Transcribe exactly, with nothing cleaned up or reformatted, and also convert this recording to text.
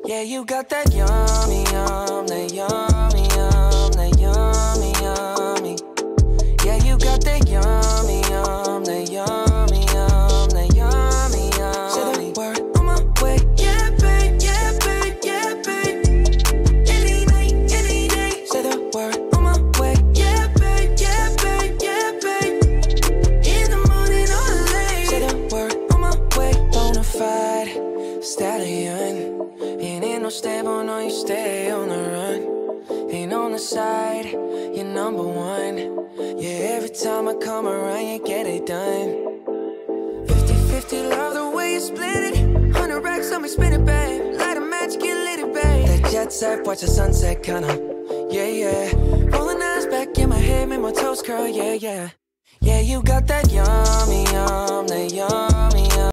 Yeah, you got that yummy, yum, that yummy, yum, that yummy, yummy. Yeah, you got that yummy, yum, that yummy, yum, that yummy, yummy. Say the word on my way. Yeah, babe, yeah, babe, yeah, babe. Any night, any day. Say the word on my way. Yeah, babe, yeah, babe, yeah, babe. In the morning or late. Say the word on my way. Bonafide stallion. Ain't no stable, no, you stay on the run. Ain't on the side, you're number one. Yeah, every time I come around, you get it done. Fifty fifty, love the way you split it. Hundred racks on me, spin it, babe. Light a match, get lit, it, babe. That jet set, watch the sunset, kinda. Yeah, yeah. Rolling eyes back in my head, make my toes curl, yeah, yeah. Yeah, you got that yummy, yum, that yummy, yum.